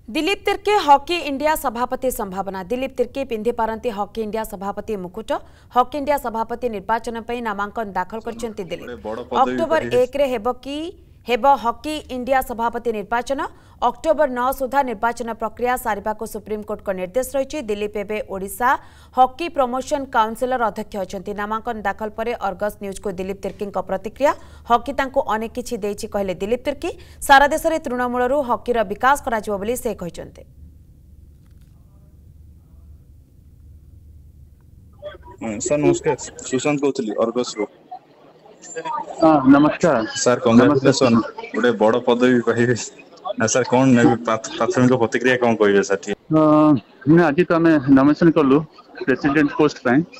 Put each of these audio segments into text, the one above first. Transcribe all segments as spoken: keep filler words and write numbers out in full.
Dilip Tirkey hockey India सभापति संभावना। दिलीप तिर्की पिंधि पारंती हॉकी इंडिया सभापति मुकुट। हॉकी इंडिया सभापति निर्वाचन पर नामांकन दाखल करछन्ति दिलीप। अक्टोबर एक रे हेबो कि हेबो हॉकी इंडिया सभापति निर्वाचन। अक्टोबर नौ सुधा निर्वाचन प्रक्रिया सारिबाको सुप्रीम कोर्ट को निर्देश रही। दिलीप एबे ओडिशा हॉकी प्रमोशन काउंसिलर अध्यक्ष अछन्ति। नामांकन दाखल पर अर्गस न्यूज को दिलीप तिर्की प्रतिक्रिया। हॉकी तांको अनेक किछि देछि कहले दिलीप तिर्की। सारा देश में तृणमूलरू हॉकीर विकास कराजिबो बोली से कहिसन्ते। सर नमस्कार, सुशांत कहूली अर्गस रो। नमस्कार सर, कंग्रेचुलेसन गोटे बड़ पदवी पाइबे ना सर। कौन प्राथमिक प्रतिक्रिया कौन कहिबे सर? ठीक मैं आज तो आम नॉमिनेशन कलु प्रेसिडेंट पोस्ट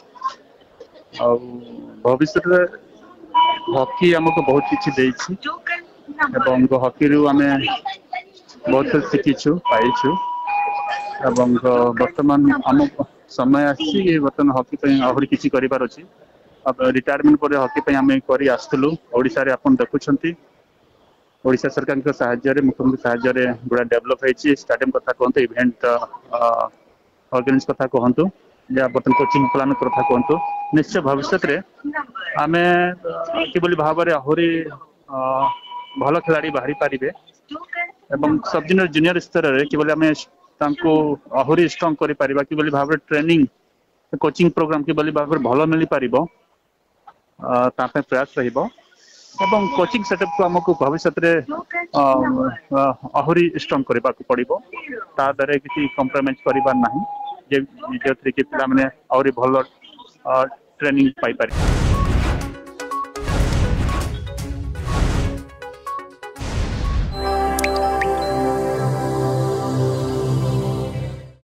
भविष्य हॉकी आमको बहुत किसी हॉकी रू आम बहुत शिखीचु पाइचु। बर्तमान आम समय आसी बर्तमान हॉकी आहरी किसी करार अच्छी। अब रिटायरमेंट पर हॉकी पे आम कर आसलु ओडिशा रे आपन देखुछंती। ओडिशा सरकार के सहाय्य मुख्यमंत्री सहाय्य गुड़ा डेवलप होती। स्टेडियम कथा कहतु, इवेंट ऑर्गेनाइज कथा कहतु, या बर्तमान कोचिंग प्लान कथा कहतु। निश्चय भविष्य रे आमे किबली भाव में आहरी भल खिलाड़ी बाहरी पारिबे एवं सब जूनियर जूनियर स्तर रे किबली आमे तांको आहरी स्ट्रांग करि परिबा। किबली भाव में ट्रेनिंग कोचिंग प्रोग्राम किबली भाव में भल मिली पारिबो तापे प्रयास रहिबो। एवं कोचिंग सेटअप को आमको भविष्य में आहरी स्ट्रांग करने को पड़ो। ता द्वारा किसी कम्प्रोमाइज करिबार नाही जे जे कि पिला माने आहरी भल ट्रेनिंग पाई पारि।